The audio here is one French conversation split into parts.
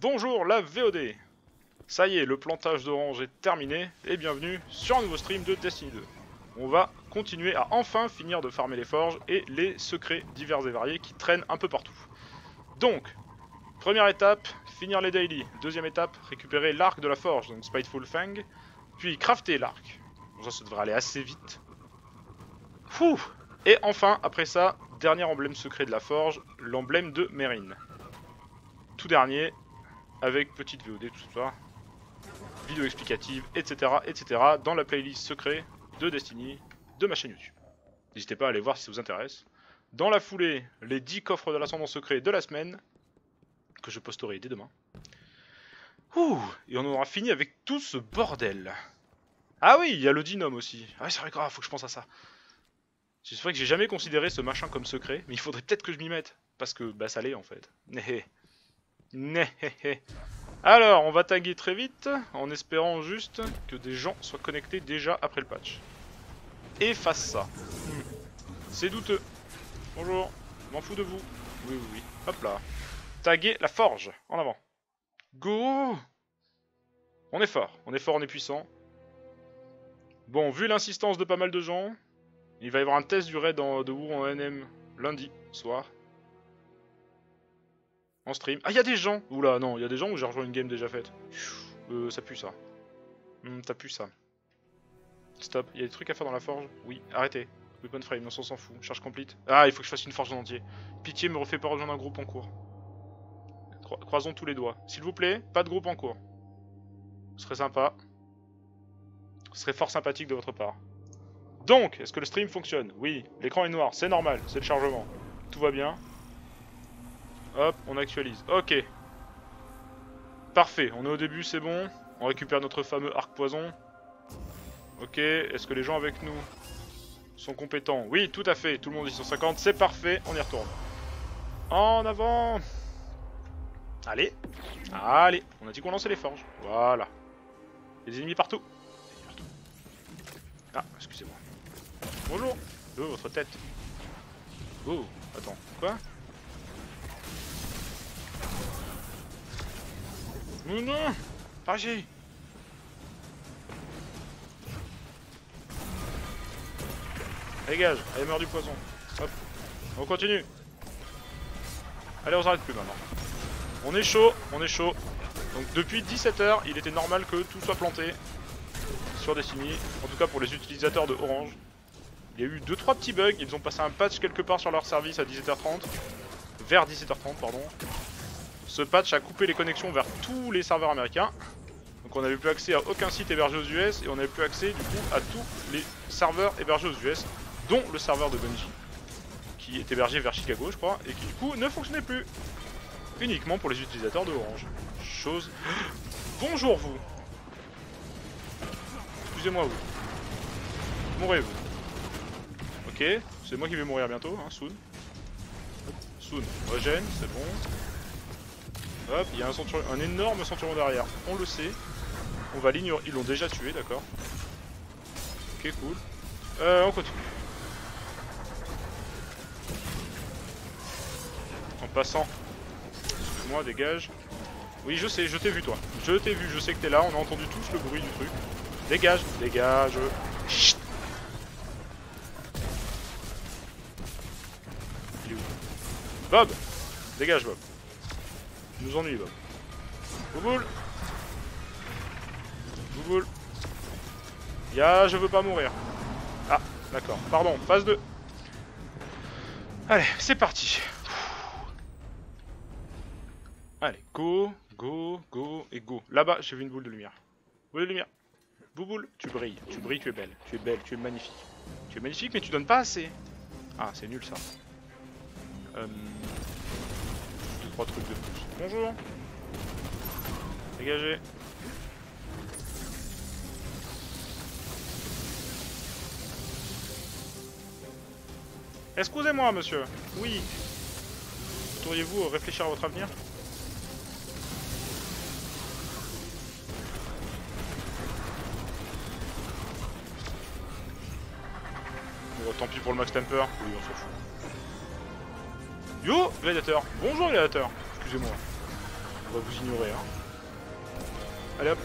Bonjour la VOD. Ça y est, le plantage d'orange est terminé et bienvenue sur un nouveau stream de Destiny 2. On va continuer à enfin finir de farmer les forges et les secrets divers et variés qui traînent un peu partout. Donc, première étape, finir les daily. Deuxième étape, récupérer l'arc de la forge, donc Spiteful Fang. Puis crafter l'arc. Bon, ça devrait aller assez vite. Fouh. Et enfin, après ça, dernier emblème secret de la forge, l'emblème de Mérine. Tout dernier, avec petite VOD, tout ça, vidéo explicative, etc., etc., dans la playlist secret de Destiny de ma chaîne YouTube. N'hésitez pas à aller voir si ça vous intéresse. Dans la foulée, les 10 coffres de l'ascendant secret de la semaine, que je posterai dès demain. Ouh, et on aura fini avec tout ce bordel. Ah oui, il y a le Dinome aussi. Ah oui, c'est vrai, grave, faut que je pense à ça. C'est vrai que j'ai jamais considéré ce machin comme secret, mais il faudrait peut-être que je m'y mette. Parce que, bah, ça l'est en fait. Néhé. Néhé. Alors, on va taguer très vite, en espérant juste que des gens soient connectés déjà après le patch. Efface ça. C'est douteux. Bonjour, m'en fous de vous. Oui, oui, oui. Hop là. Taguer la forge, en avant. Go! On est fort, on est puissant. Bon, vu l'insistance de pas mal de gens, il va y avoir un test du raid de WoW en NM lundi soir. En stream. Ah, il y a des gens! Oula, non, il y a des gens où j'ai rejoint une game déjà faite. Ça pue ça. Ça pue ça. Stop, il y a des trucs à faire dans la forge? Oui, arrêtez. Weapon frame, on s'en fout. Charge complete. Ah, il faut que je fasse une forge en entier. Pitié, me refais pas rejoindre un groupe en cours. Croisons tous les doigts. S'il vous plaît, pas de groupe en cours. Ce serait sympa. Ce serait fort sympathique de votre part. Donc, est-ce que le stream fonctionne? Oui, l'écran est noir, c'est normal, c'est le chargement. Tout va bien. Hop, on actualise. Ok. Parfait, on est au début, c'est bon. On récupère notre fameux arc poison. Ok, est-ce que les gens avec nous sont compétents? Oui, tout à fait, tout le monde dit 150, c'est parfait, on y retourne. En avant. Allez, allez, on a dit qu'on lançait les forges. Voilà. Les ennemis partout. Ah, excusez-moi. Bonjour. Oh, votre tête. Oh, attends, quoi? Oh non, Pagé. Dégage, allez, meurt du poison. Hop, on continue. Allez, on s'arrête plus maintenant. On est chaud, on est chaud. Donc depuis 17 h, il était normal que tout soit planté sur Destiny. En tout cas pour les utilisateurs de Orange. Il y a eu 2-3 petits bugs, ils ont passé un patch quelque part sur leur service à 17 h 30. Vers 17 h 30, pardon. Ce patch a coupé les connexions vers tous les serveurs américains. Donc on n'avait plus accès à aucun site hébergé aux US et on n'avait plus accès du coup à tous les serveurs hébergés aux US, dont le serveur de Bungie, qui est hébergé vers Chicago je crois, et qui du coup ne fonctionnait plus. Uniquement pour les utilisateurs de Orange. Chose... Bonjour vous. Excusez-moi vous. Mourrez-vous. Ok, c'est moi qui vais mourir bientôt, hein, soon. Soon, régène, c'est bon. Hop, il y a un énorme centurion derrière, on le sait. On va l'ignorer, ils l'ont déjà tué, d'accord. Ok, cool. On continue. En passant. Excuse-moi, dégage. Oui, je sais, je t'ai vu toi. Je t'ai vu, je sais que t'es là, on a entendu tous le bruit du truc. Dégage, dégage. Chut. Il est où? Bob! Dégage Bob. Tu nous ennuies Bob. Bouboule! Bouboule! Ya, je veux pas mourir. Ah, d'accord. Pardon, phase 2. Allez, c'est parti. Allez, go, go, go et go. Là-bas, j'ai vu une boule de lumière. Boule de lumière. Bouboule, tu brilles, tu es belle. Tu es belle, tu es magnifique. Tu es magnifique, mais tu donnes pas assez. Ah, c'est nul ça. 2-3 trucs de plus. Bonjour. Dégagez. Excusez-moi, monsieur. Oui. Pourriez-vous réfléchir à votre avenir? Bon, tant pis pour le max temper. Oui, on s'en fout. Yo, gladiateur. Bonjour, gladiateur. Excusez-moi. On va vous ignorer, hein. Allez hop.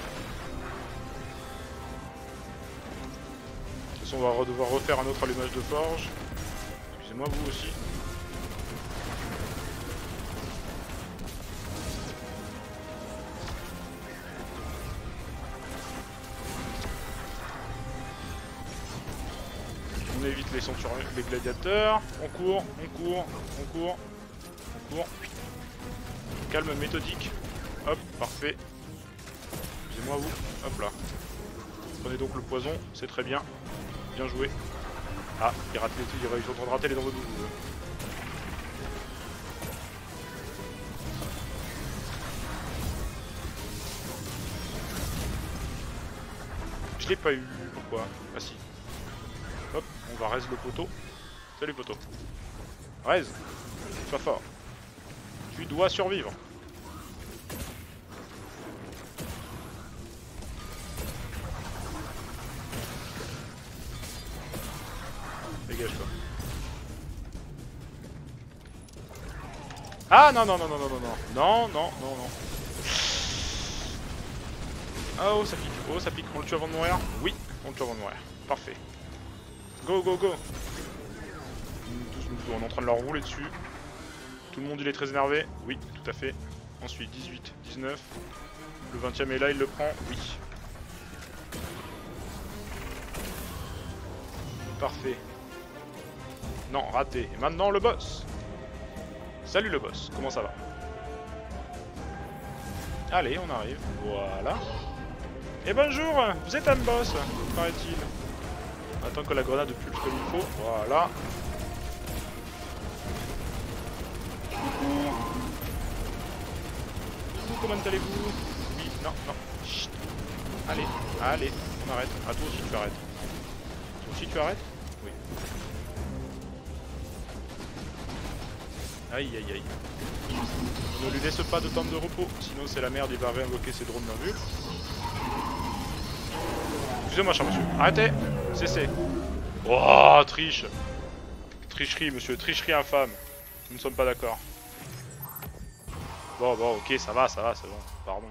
De toute façon, on va devoir refaire un autre allumage de forge. Excusez-moi, vous aussi. On évite les les gladiateurs. On court, on court, on court, on court. Calme méthodique. Hop, parfait. Excusez-moi vous. Hop là. Prenez donc le poison, c'est très bien. Bien joué. Ah, il rate les trucs, ils sont en train de rater les dents de douze. Je l'ai pas eu, pourquoi? Ah si. Hop, on va raise le poteau. Salut poteau. Raise, sois fort. Tu dois survivre. Dégage-toi. Ah non non non non non non non non non non non. Oh ça pique, oh ça pique, on le tue avant de mourir? Oui, on le tue avant de mourir. Parfait. Go go go. On est en train de leur rouler dessus. Tout le monde il est très énervé. Oui, tout à fait. Ensuite 18, 19. Le 20ème est là, il le prend. Oui. Parfait. Non, raté. Et maintenant le boss. Salut le boss, comment ça va? Allez, on arrive. Voilà. Et bonjour, vous êtes un boss, paraît-il. Attends que la grenade pulse comme il faut. Voilà. Coucou. Coucou, comment allez-vous? Oui, non, non. Chut. Allez, allez, on arrête. Ah, toi aussi tu arrêtes. Toi aussi tu arrêtes? Oui. Aïe aïe aïe. On ne lui laisse pas de temps de repos, sinon c'est la merde, il va réinvoquer ses drones d'invul. Excusez-moi cher monsieur, arrêtez. Cessez. Oh, triche. Tricherie monsieur, tricherie infâme. Nous ne sommes pas d'accord. Bon, ok, ça va, c'est bon, pardon.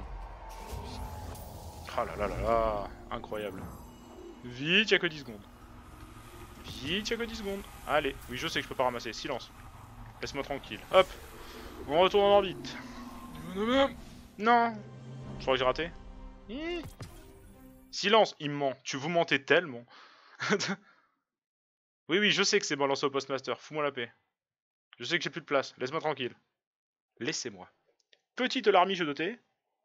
Ah là là là là, incroyable. Vite, y'a que 10 secondes. Vite, y'a que 10 secondes. Allez, oui, je sais que je peux pas ramasser, silence. Laisse-moi tranquille. Hop, on retourne en orbite. Non. Je crois que j'ai raté. Silence, il ment. Tu vous mentez tellement. Oui, je sais que c'est balancé au postmaster. Fous-moi la paix. Je sais que j'ai plus de place. Laisse-moi tranquille. Laissez-moi. Petite larmiche de thé.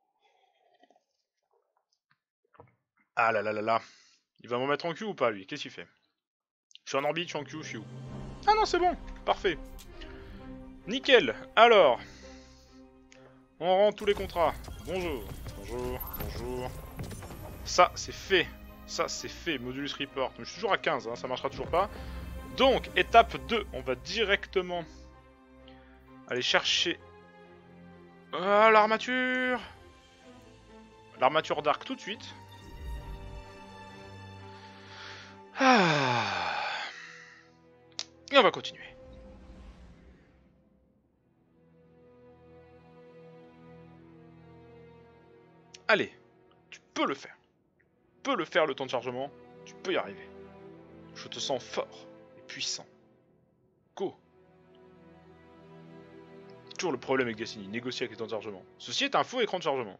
Ah là là là là. Il va m'en mettre en cul ou pas, lui? Qu'est-ce qu'il fait? Je suis en orbite, je suis en cul, je suis où? Ah non, c'est bon. Parfait. Nickel. Alors. On rend tous les contrats. Bonjour. Bonjour. Bonjour. Ça, c'est fait. Ça, c'est fait. Modulus Report. Je suis toujours à 15, hein, ça marchera toujours pas. Donc, étape 2. On va directement aller chercher l'armature. L'armature d'arc tout de suite. Ah. Et on va continuer. Allez, tu peux le faire. Tu peux le faire le temps de chargement. Tu peux y arriver. Je te sens fort et puissant. Go. Toujours le problème avec Gacini, négocier avec les temps de chargement. Ceci est un faux écran de chargement.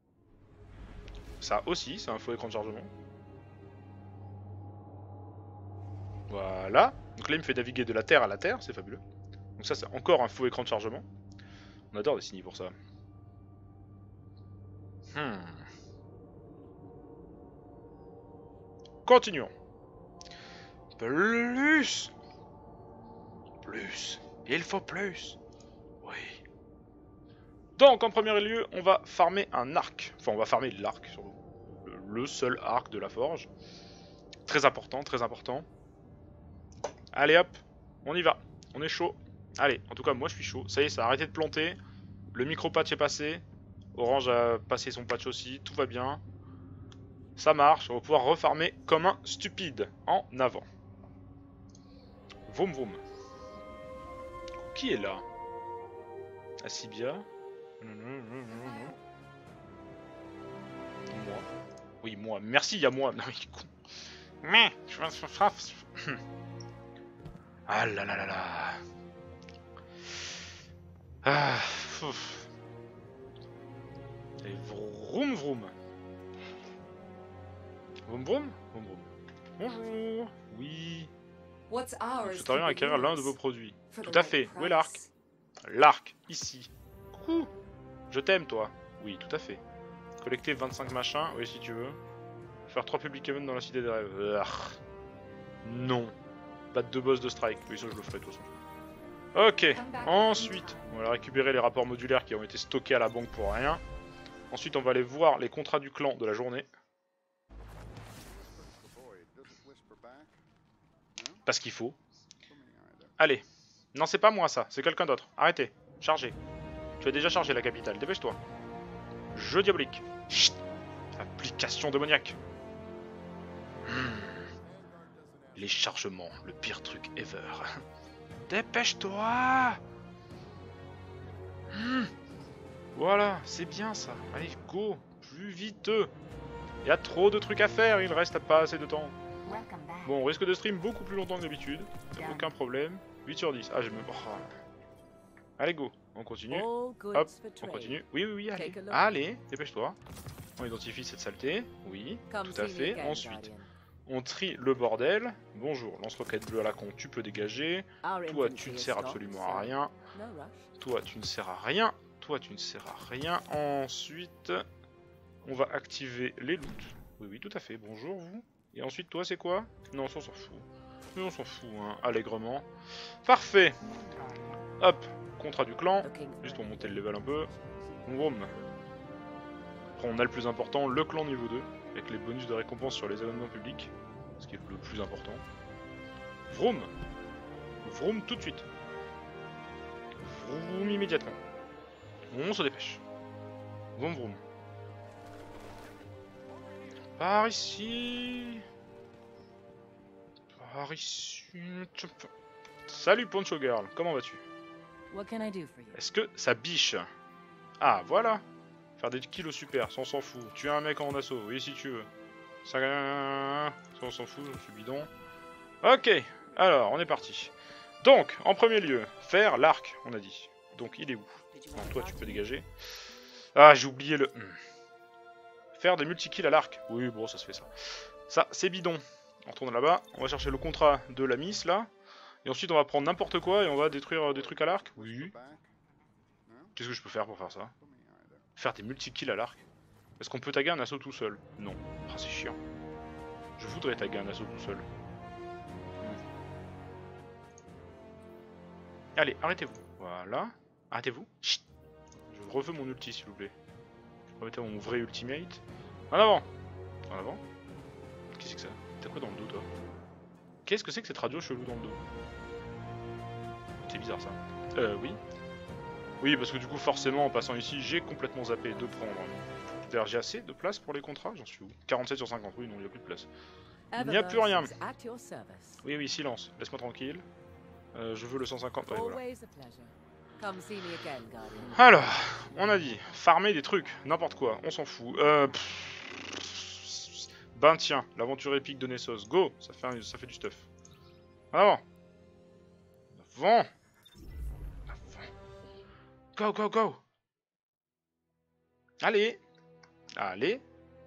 Ça aussi, c'est un faux écran de chargement. Voilà. Donc là, il me fait naviguer de la Terre à la Terre, c'est fabuleux. Donc ça, c'est encore un faux écran de chargement. On adore Destiny pour ça. Continuons. Plus. Plus. Il faut plus. Oui. Donc, en premier lieu, on va farmer un arc. Enfin, on va farmer l'arc, surtout. Le seul arc de la forge. Très important, très important. Allez hop, on y va. On est chaud. Allez, en tout cas, moi je suis chaud. Ça y est, ça a arrêté de planter. Le micro-patch est passé. Orange a passé son patch aussi. Tout va bien. Ça marche. On va pouvoir refarmer comme un stupide. En avant. Vroom vroom. Qui est là? Asibia. Moi. Oui, moi. Merci, il y a moi. Non, mais il est con. Mais, ah là là là là. Ah, ouf. Et vroom vroom. Vroom vroom. Vroom vroom. Bonjour. Oui. Je souhaiterais acquérir l'un de vos produits. Tout à fait. Où est l'arc? L'arc, ici. Coucou. Je t'aime, toi. Oui, tout à fait. Collecter 25 machins. Oui, si tu veux. Faire 3 public events dans la cité des rêves. Non. Battre 2 boss de strike. Oui, ça je le ferai de toute façon. Ok. Ensuite, on va récupérer les rapports modulaires qui ont été stockés à la banque pour rien. Ensuite, on va aller voir les contrats du clan de la journée. Parce qu'il faut. Allez. Non, c'est pas moi ça, c'est quelqu'un d'autre. Arrêtez. Chargez. Tu as déjà chargé la capitale, dépêche-toi. Jeu diabolique. Chut. Application démoniaque. Les chargements, le pire truc ever. Dépêche-toi. Voilà, c'est bien ça. Allez, go. Plus vite. Il y a trop de trucs à faire, il reste pas assez de temps. Bon, on risque de stream beaucoup plus longtemps que d'habitude. Aucun problème. 8 sur 10. Ah, je me... Oh. Allez, go. On continue. Hop, on continue. Oui, oui, oui, allez. Allez, dépêche-toi. On identifie cette saleté. Oui, tout à fait. Ensuite, on trie le bordel. Bonjour, lance-roquette bleu à la con, tu peux dégager. Toi, tu ne sers absolument à rien. Toi, tu ne sers à rien. Toi, tu ne sers à rien. Ensuite, on va activer les loots. Oui, oui, tout à fait. Bonjour, vous. Et ensuite, toi, c'est quoi? Non, ça, on s'en fout. Mais on s'en fout, hein, allègrement. Parfait. Hop, contrat du clan. Juste pour monter le level un peu. Vroom. Après, on a le plus important, le clan niveau 2. Avec les bonus de récompense sur les événements publics. Ce qui est le plus important. Vroom. Vroom tout de suite. Vroom immédiatement. On se dépêche. Vroom vroom. Par ici. Par ici. Salut Poncho Girl, comment vas-tu? Est-ce que ça biche? Ah voilà. Faire des kills super, ça on s'en fout. Tuer un mec en assaut, oui si tu veux. Ça on s'en fout, je suis bidon. Ok, alors on est parti. Donc, en premier lieu, faire l'arc, on a dit. Donc il est où? Non, toi tu peux dégager. Ah, j'ai oublié le... Faire des multi-kills à l'arc. Oui, bon, ça se fait ça. Ça, c'est bidon. On retourne là-bas. On va chercher le contrat de la miss, là. Et ensuite, on va prendre n'importe quoi et on va détruire des trucs à l'arc. Oui. Qu'est-ce que je peux faire pour faire ça? Faire des multi-kills à l'arc. Est-ce qu'on peut taguer un assaut tout seul? Non. Ah, c'est chiant. Je voudrais taguer un assaut tout seul. Allez, arrêtez-vous. Voilà. Arrêtez-vous. Chut. Je refais mon ulti, s'il vous plaît. Remettez mon vrai ultimate. En avant. En avant. Qu'est-ce que c'est que ça? T'as quoi dans le dos, toi? Qu'est-ce que c'est que cette radio chelou dans le dos? C'est bizarre, ça. Oui. Oui, parce que du coup, forcément, en passant ici, j'ai complètement zappé de prendre... D'ailleurs, j'ai assez de place pour les contrats? J'en suis où? 47 sur 50, oui, non, il n'y a plus de place. Il n'y a plus rien. Oui, oui, silence. Laisse-moi tranquille. Je veux le 150, ouais, voilà. Alors, on a dit, farmer des trucs, n'importe quoi, on s'en fout. Ben tiens, l'aventure épique de Nessos, go, ça fait du stuff. Avant. Avant. Go, go, go. Allez. Allez.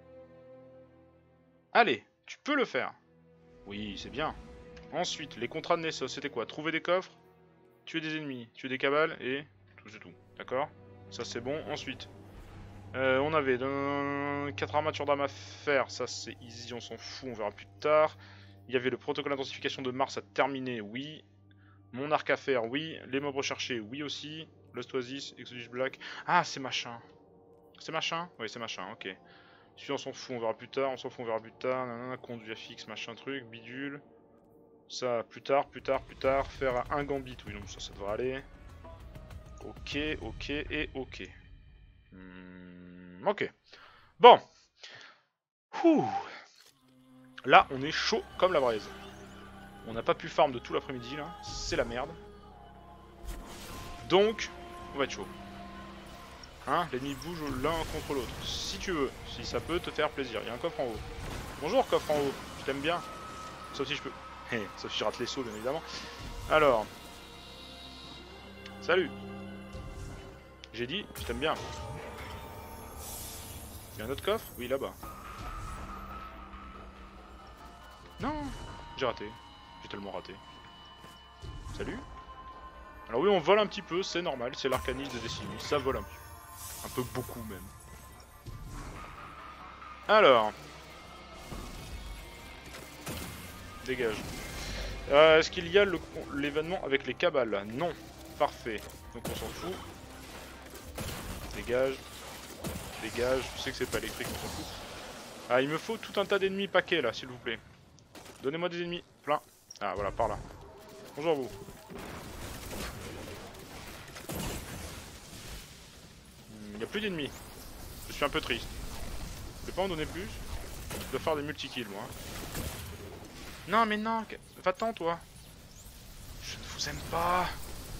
Allez, tu peux le faire. Oui, c'est bien. Ensuite, les contrats de Nessos, c'était quoi? Trouver des coffres, tuer des ennemis, tuer des cabales et tout c'est tout. D'accord? Ça c'est bon. Ensuite, on avait 4 armatures d'armes à faire. Ça c'est easy, on s'en fout, on verra plus tard. Il y avait le protocole d'intensification de Mars à terminer, oui. Mon arc à faire, oui. Les mobs recherchés, oui aussi. Lost Oasis, Exodus Black. Ah, c'est machin. C'est machin? Oui, c'est machin, ok. Celui on s'en fout, on verra plus tard. On s'en fout, on verra plus tard. Nanana, conduit à fixe, machin truc, bidule. Ça, plus tard, plus tard, plus tard. Faire un gambit, oui, donc ça devrait aller. Ok, ok et ok. Ok. Bon. Ouh. Là, on est chaud comme la braise. On n'a pas pu farm de tout l'après-midi, là. C'est la merde. Donc, on va être chaud. Hein, l'ennemi bouge l'un contre l'autre. Si tu veux, si ça peut te faire plaisir. Il y a un coffre en haut. Bonjour coffre en haut, je t'aime bien. Sauf si je peux... Sauf si je rate les sauts bien évidemment. Alors... Salut. J'ai dit, je t'aime bien. Il y a un autre coffre? Oui, là-bas. Non, j'ai raté. J'ai tellement raté. Salut. Alors oui, on vole un petit peu, c'est normal, c'est l'arcanisme de Destiny, ça vole un peu. Un peu beaucoup même. Alors. Dégage. Est-ce qu'il y a l'événement avec les cabales? Non. Parfait. Donc on s'en fout. Dégage. Dégage. Je sais que c'est pas électrique, on s'en fout. Ah, il me faut tout un tas d'ennemis paquets là, s'il vous plaît. Donnez-moi des ennemis. Plein. Ah, voilà, par là. Bonjour vous. Il n'y a plus d'ennemis. Je suis un peu triste. Je vais pas en donner plus. Je dois faire des multi-kills moi. Non mais non, va-t'en toi. Je ne vous aime pas.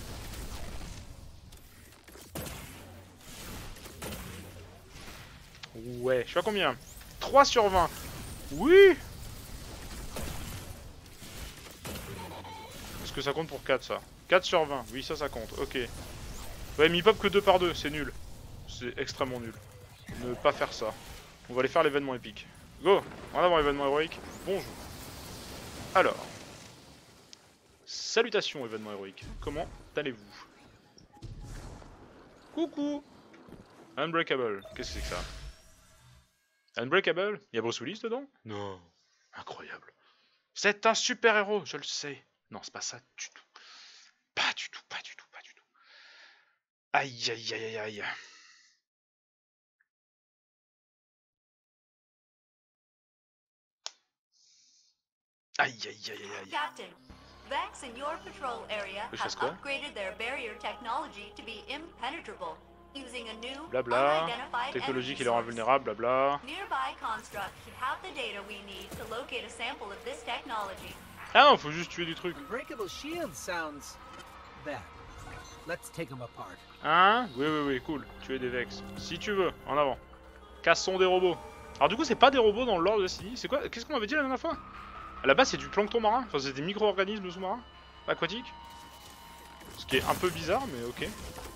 Ouais, je suis à combien? 3 sur 20. Oui. Est-ce que ça compte pour 4 ça? 4 sur 20, oui ça compte, ok. Ouais mais il pop que 2 par 2, c'est nul. C'est extrêmement nul. Ne pas faire ça. On va aller faire l'événement épique. Go. En avant l'événement héroïque. Bonjour. Alors. Salutations événement héroïque. Comment allez-vous? Coucou. Unbreakable. Qu'est-ce que c'est que ça? Unbreakable? Y'a Bruce Willis dedans? Non. Incroyable. C'est un super héros, je le sais. Non, c'est pas ça du tout. Pas du tout, pas du tout, pas du tout. Aïe, aïe, aïe, aïe, aïe. Aïe, aïe, aïe, aïe, aïe. Captain, Vex in your patrol area have upgraded their barrier technology to be impenetrable, using a new, blabla. unidentified Technologie qui energy les rend source. vulnérables, blabla. Nearby construct should have the data we need to locate a sample of this technology. Ah non, faut juste tuer du truc. Unbreakable shield sounds bad. Let's take them apart. Hein? Oui, oui, oui, cool. Tuer des Vex. Si tu veux, en avant. Cassons des robots. Alors du coup, c'est pas des robots dans le lore de Destiny. C'est quoi? Qu'est-ce qu'on avait dit la dernière fois? À la base, c'est du plancton marin. Enfin, c'est des micro-organismes sous-marins. Aquatiques. Ce qui est un peu bizarre, mais ok.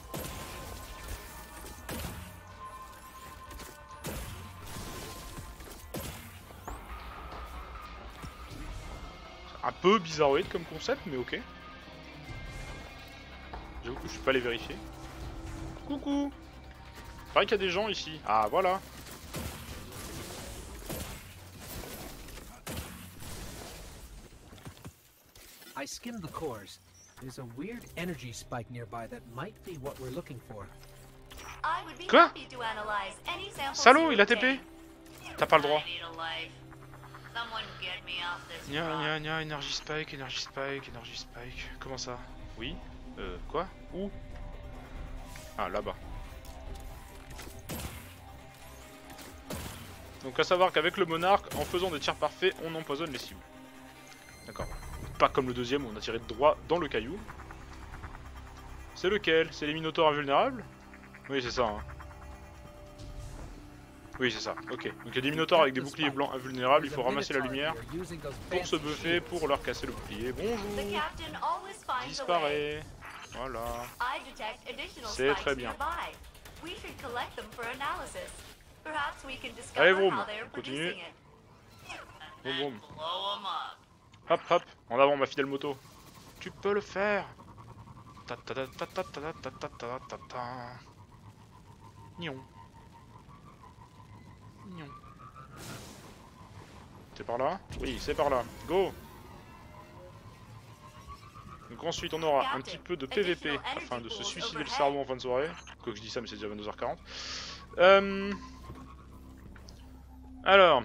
Un peu bizarroïde comme concept, mais ok. J'avoue que je suis pas allé vérifier. Coucou. Pareil qu'il y a des gens ici. Ah, voilà. I skimmed the cores. There's a weird energy spike nearby that might be what we're looking for. I would be Quoi? happy to analyze any samples Salaud, you il a obtain. TP. T'as pas le droit. I need a life. Someone get me off this Nya rock. nya nya, Energy Spike, Energy Spike, Energy Spike. Comment ça? Oui? Quoi? Où? Ah, là-bas. Donc à savoir qu'avec le monarque, en faisant des tirs parfaits, on empoisonne les cibles. D'accord. Pas comme le deuxième où on a tiré droit dans le caillou. C'est lequel? C'est les minotaures invulnérables? Oui, c'est ça. Hein. Oui, c'est ça. Ok. Donc il y a des minotaures avec des boucliers blancs invulnérables, il faut ramasser la lumière pour se buffer, pour leur casser le bouclier. Bonjour. The captain always finds a way. Disparaît. Voilà. I detect additional C'est spikes très bien. nearby. We should collect them for analysis. Perhaps we can discover Allez, vroom. how they are On continue. producing it. Boum boum. Blow 'em up. Hop hop. En avant ma fidèle moto. Tu peux le faire. Ta ta ta ta ta ta ta ta ta ta ta. Nion. Nion. C'est par là? Oui, c'est par là. Go. Donc ensuite on aura un petit peu de PVP afin de se suicider le cerveau en fin de soirée. Quoi que je dis ça mais c'est déjà 22h40. Alors.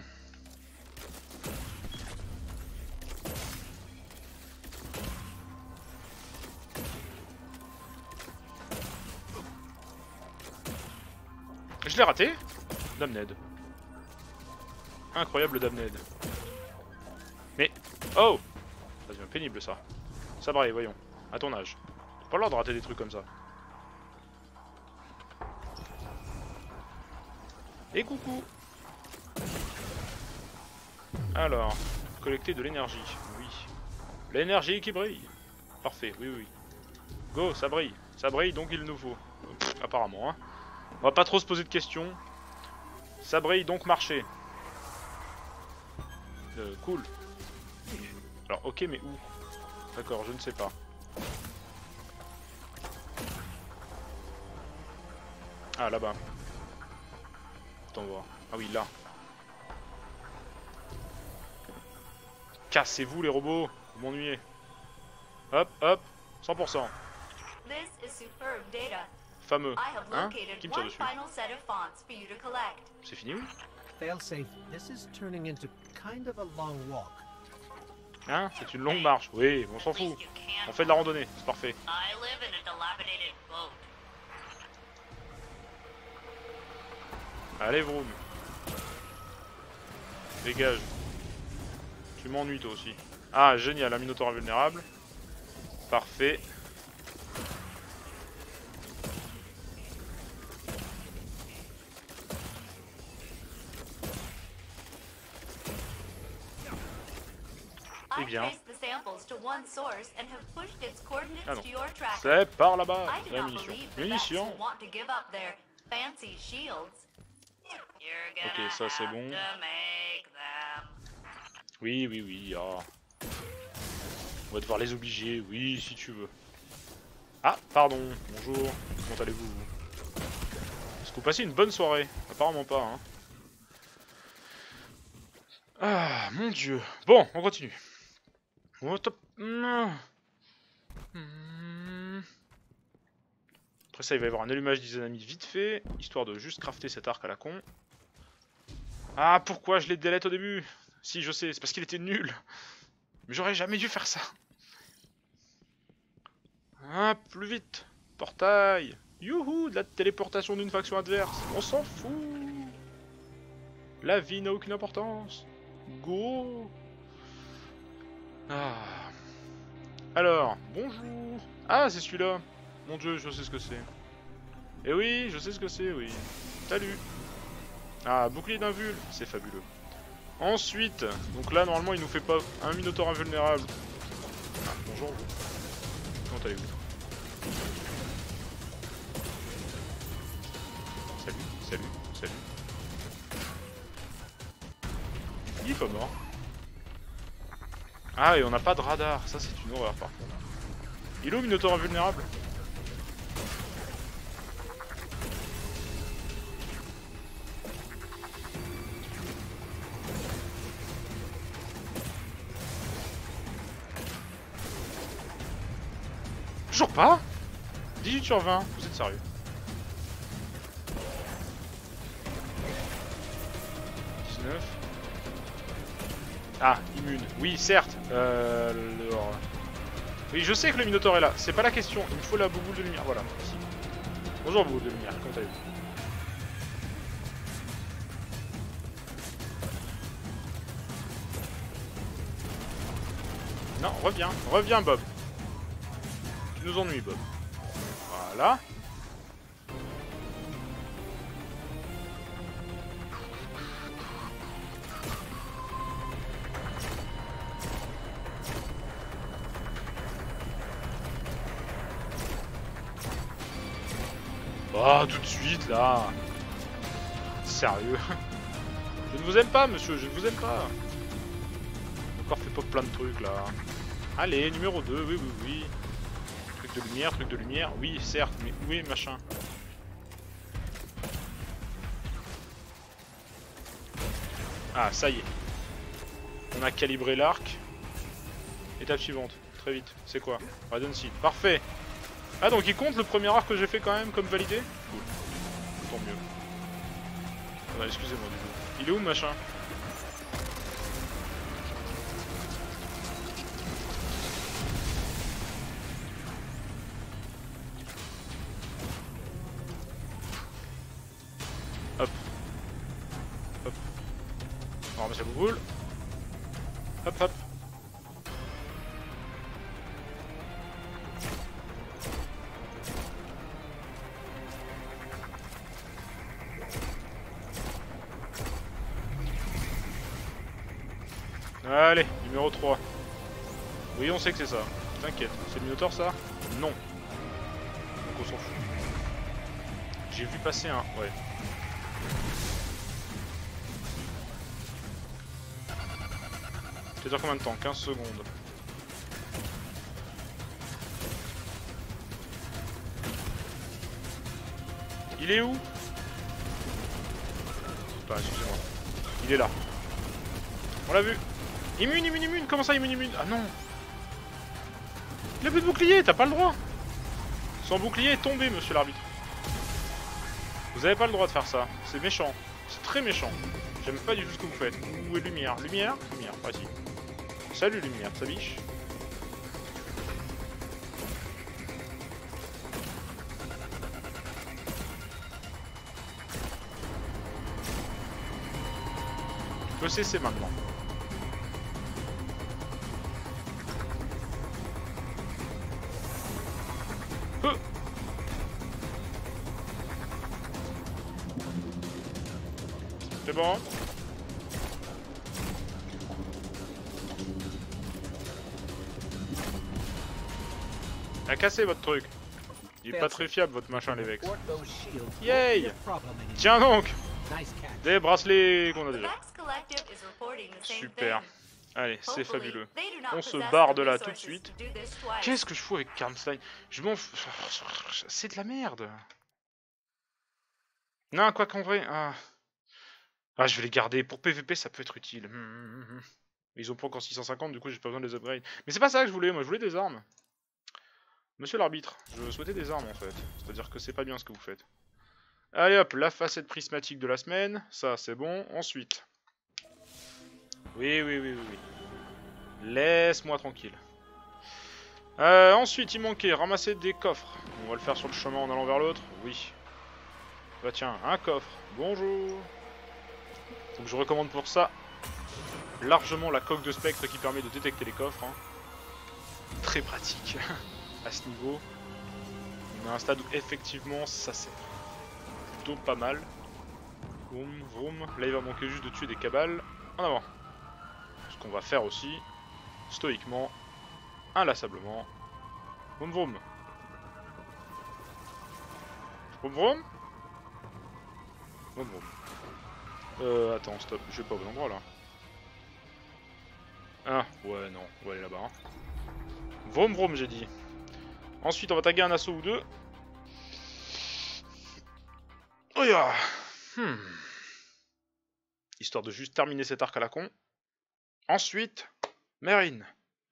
Je l'ai raté. Damned. Incroyable Damned. Mais... Oh! Ça devient pénible ça. Ça braille, voyons. À ton âge. T'as pas l'ordre de rater des trucs comme ça. Et coucou. Alors, collecter de l'énergie. Oui. L'énergie qui brille. Parfait, oui, oui. Go, ça brille. Ça brille, donc il nous faut. Pff, apparemment, hein. On va pas trop se poser de questions. Ça brille, donc marcher. Cool. Alors, ok, mais où? D'accord, je ne sais pas. Ah, là-bas. Attends voir. Ah oui, là. Cassez-vous les robots, vous m'ennuyez. Hop, hop, 100%. Fameux. Hein? Qui me tire dessus? C'est fini oui? Failsafe, this is turning into kind of a long walk. Hein? C'est une longue marche. Oui, on s'en fout. On fait de la randonnée, c'est parfait. Allez, Vroom. Dégage. Tu m'ennuies toi aussi. Ah, génial, un minotaure invulnérable. Parfait. Eh bien. Ah non. C'est par là-bas. La munition. Munition. Ok, ça c'est bon. Oui, oui, oui. Ah. On va devoir les obliger. Oui, si tu veux. Ah, pardon. Bonjour. Comment allez-vous? Est-ce que vous passez une bonne soirée? Apparemment pas, hein. Ah, mon dieu. Bon, on continue. Oh, top. Après ça, il va y avoir un allumage d'Izanami vite fait, histoire de juste crafter cet arc à la con. Ah, pourquoi je l'ai délete au début? Si, je sais, c'est parce qu'il était nul. Mais j'aurais jamais dû faire ça. Ah, plus vite. Portail. Youhou, de la téléportation d'une faction adverse. On s'en fout. La vie n'a aucune importance. Go. Ah. Alors, bonjour. Ah, c'est celui-là. Mon dieu, je sais ce que c'est. Eh oui, je sais ce que c'est, oui. Salut. Ah, bouclier d'invul, c'est fabuleux. Ensuite, donc là, normalement, il nous fait pas un minotaure invulnérable. Ah, bonjour, vous. Comment allez-vous? Salut, salut, salut. Il est pas mort. Ah, et on n'a pas de radar. Ça, c'est une horreur, par contre. Il est où, minotaure invulnérable? Toujours pas? 18 sur 20, vous êtes sérieux? Ah, immune. Oui, certes. Oui, je sais que le minotaure est là. C'est pas la question. Il me faut la bouboule de lumière. Voilà. Ici. Bonjour, bouboule de lumière. Comment allez-vous? Non, reviens. Reviens, Bob. Tu nous ennuies, Bob. Voilà. Oh, tout de suite, là. Sérieux. Je ne vous aime pas, monsieur, je ne vous aime pas. Encore fait pas plein de trucs, là. Allez, numéro 2, oui, oui, oui. Truc de lumière. Oui, certes, mais où est machin? Ah, ça y est. On a calibré l'arc. Étape suivante, très vite. C'est quoi? Radon Seed. Parfait. Ah, donc il compte le premier arc que j'ai fait quand même comme validé? Cool. Tant mieux. Ah, excusez-moi du coup. Il est où machin? Hop. Hop. On ramasse la bouboule. Hop hop. Allez, numéro 3. Oui, on sait que c'est ça. T'inquiète. C'est le Minotaur, ça? Non. Donc on s'en fout. J'ai vu passer un... Ouais. Ça dure combien de temps? 15 secondes. Il est où? Putain, excusez-moi. Il est là. On l'a vu. Immune, immune, immune. Comment ça, immune, immune? Ah non. Il a plus de bouclier, t'as pas le droit. Son bouclier est tombé, monsieur l'arbitre. Vous avez pas le droit de faire ça. C'est méchant. C'est très méchant. J'aime pas du tout ce que vous faites. Où est Lumière? Lumière? Lumière, vas-y. Salut Lumière, ça biche. Tu peux cesser maintenant. C'est bon. A cassé votre truc. Il est pas très fiable votre machin les Vex. Yay! Tiens donc! Des bracelets qu'on a déjà. Super. Allez, c'est fabuleux. On se barre de là tout de suite. Qu'est-ce que je fous avec Karnstein? Je m'en fous. C'est de la merde. Non, quoi qu'en vrai... Ah, je vais les garder. Pour PVP, ça peut être utile. Ils ont pas encore 650, du coup, j'ai pas besoin de les upgrades. Mais c'est pas ça que je voulais. Moi, je voulais des armes. Monsieur l'arbitre, je souhaitais des armes, en fait. C'est-à-dire que c'est pas bien ce que vous faites. Allez, hop, la facette prismatique de la semaine. Ça, c'est bon. Ensuite... Oui. Laisse-moi tranquille. Ensuite, il manquait ramasser des coffres. On va le faire sur le chemin en allant vers l'autre. Oui. Bah tiens, un coffre. Bonjour. Donc je recommande pour ça largement la coque de spectre qui permet de détecter les coffres. Hein. Très pratique à ce niveau. On a un stade où effectivement ça sert. Plutôt pas mal. Vroom, vroom. Là il va manquer juste de tuer des cabales. En avant. Ce qu'on va faire aussi, stoïquement, inlassablement. Vroom vroom. Vroom vroom. Vroom vroom. Attends, stop, je vais pas au bon endroit là. Ah, ouais, non, on va aller là-bas. Hein. Vroom vroom, j'ai dit. Ensuite, on va taguer un assaut ou deux. Oh ya. Histoire de juste terminer cet arc à la con. Ensuite, Marine.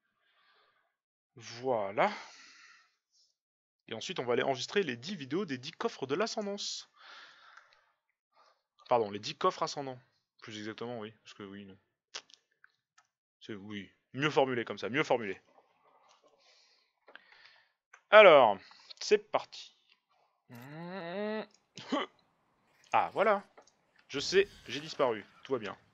Voilà. Et ensuite, on va aller enregistrer les 10 vidéos des 10 coffres de l'ascendance. Pardon, les 10 coffres ascendants. Plus exactement, oui. Parce que oui, non. C'est oui. Mieux formulé comme ça, mieux formulé. Alors, c'est parti. Ah, voilà. Je sais, j'ai disparu. Tout va bien.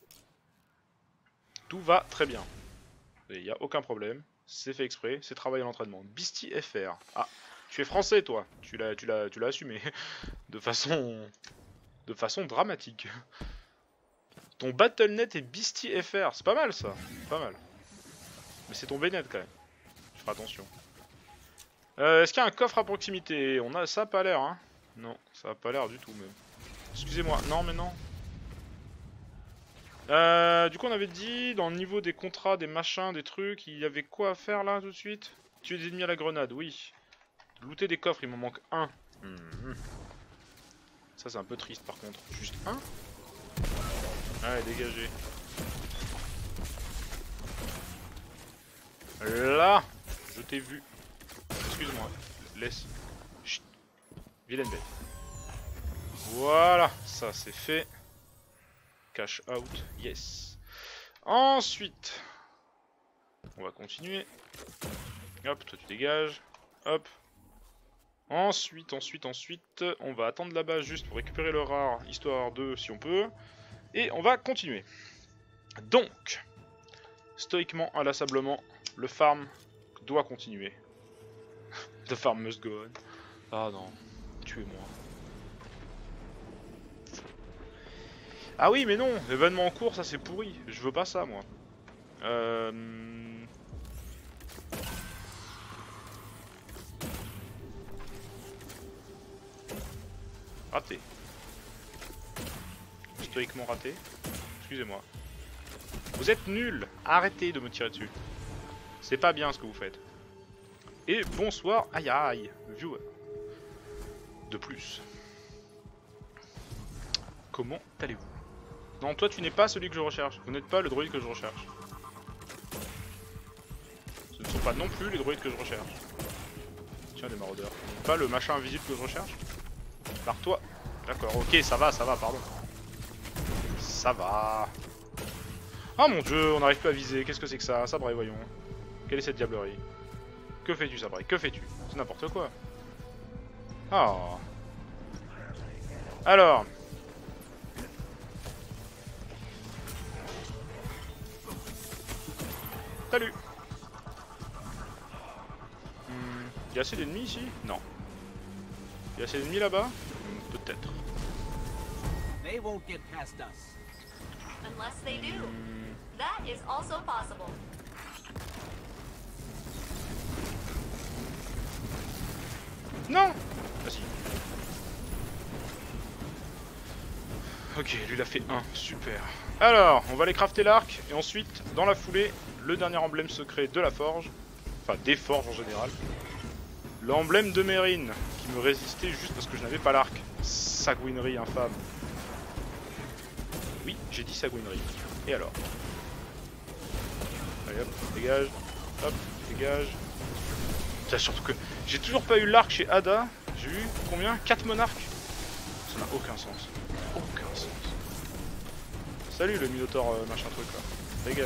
Tout va très bien. Il n'y a aucun problème. C'est fait exprès, c'est travail à l'entraînement. Beastie FR. Ah, tu es français, toi. Tu l'as assumé. De façon dramatique. Ton Battle.net est Beastie FR. C'est pas mal, ça. Pas mal. Mais c'est ton Bnet, quand même. Je ferai attention. Est-ce qu'il y a un coffre à proximité? Ça a pas l'air, hein. Non, ça a pas l'air du tout, même. Excusez-moi. Non, mais non. Du coup on avait dit dans le niveau des contrats, des machins, des trucs, il y avait quoi à faire là tout de suite? Tuer des ennemis à la grenade, oui. Looter des coffres, il m'en manque un. Ça c'est un peu triste par contre. Juste un? Allez, dégagez. Là, je t'ai vu. Excuse-moi, laisse. Chut. Vilaine bête. Voilà, ça c'est fait. Cash out, yes. Ensuite, on va continuer. Hop, toi tu dégages. Hop. Ensuite, on va attendre là-bas juste pour récupérer le rare, histoire de, si on peut. Et on va continuer. Donc, stoïquement, inlassablement, le farm doit continuer. The farm must go on. Ah non, tuez-moi. Ah oui, mais non, événement en cours, ça c'est pourri. Je veux pas ça, moi. Raté. Stoïquement raté. Excusez-moi. Vous êtes nuls. Arrêtez de me tirer dessus. C'est pas bien ce que vous faites. Et bonsoir, aïe aïe, viewer. De plus. Comment allez-vous? Non, toi tu n'es pas celui que je recherche. Vous n'êtes pas le droïde que je recherche. Ce ne sont pas non plus les droïdes que je recherche. Tiens, des maraudeurs. Pas le machin invisible que je recherche. Barre-toi. D'accord, ok, ça va, pardon. Ça va. Oh mon dieu, on n'arrive plus à viser. Qu'est-ce que c'est que ça? Sabré, voyons. Quelle est cette diablerie? Que fais-tu, Sabré? Que fais-tu? C'est n'importe quoi. Oh. Alors. Salut. Il y a assez d'ennemis ici? Non. Il y a assez d'ennemis là-bas? Peut-être. They won't get past us. Unless they do. That is also possible. Non! Ah si. Ok, lui il a fait 1, super. Alors, on va aller crafter l'arc, et ensuite, dans la foulée, le dernier emblème secret de la forge. Enfin, des forges en général. L'emblème de Mérine, qui me résistait juste parce que je n'avais pas l'arc. Sagouinerie infâme. Oui, j'ai dit sagouinerie. Et alors? Allez hop, dégage. Hop, dégage. Tiens, surtout que j'ai toujours pas eu l'arc chez Ada. J'ai eu combien? 4 monarques? Ça n'a aucun sens. Aucun sens. Salut le Minotaure machin truc là. Dégage.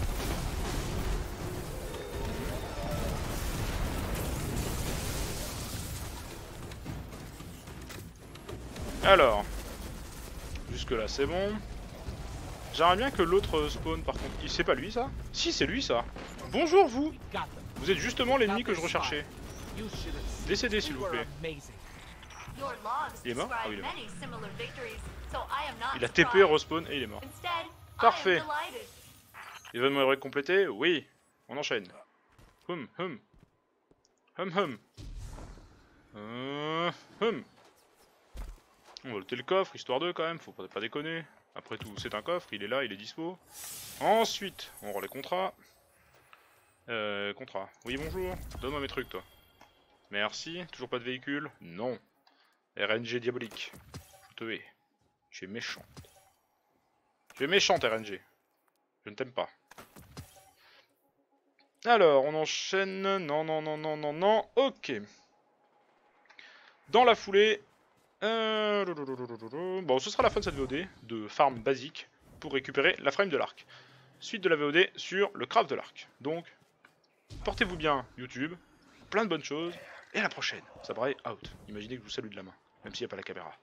Alors. Jusque là c'est bon. J'aimerais bien que l'autre spawn par contre. C'est pas lui ça? Si c'est lui ça. Bonjour vous. Vous êtes justement l'ennemi que je recherchais. Décédez s'il vous plaît. Il est mort? Ah oui il est mort. Il a TP respawn et il est mort. Parfait. Événement héroïque complété? Oui. On enchaîne. Hum. On va looter le coffre, histoire de quand même, faut pas déconner. Après tout, c'est un coffre, il est là, il est dispo. Ensuite, on rend les contrats. Contrat. Oui, bonjour. Donne-moi mes trucs, toi. Merci. Toujours pas de véhicule? Non. RNG diabolique. Je te hais. Tu es méchant. Tu es méchante, RNG. Je ne t'aime pas. Alors, on enchaîne. Non. Ok. Dans la foulée. Bon, ce sera la fin de cette VOD de farm basique pour récupérer la frame de l'arc. Suite de la VOD sur le craft de l'arc. Donc, portez-vous bien YouTube, plein de bonnes choses, et à la prochaine. Sabré out. Imaginez que je vous salue de la main, même s'il n'y a pas la caméra.